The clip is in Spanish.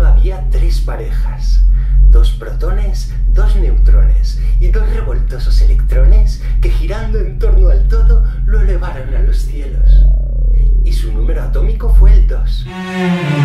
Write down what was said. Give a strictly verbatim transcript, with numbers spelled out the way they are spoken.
había tres parejas, dos protones, dos neutrones y dos revoltosos electrones que girando en torno al todo lo elevaron a los cielos. Y su número atómico fue el dos.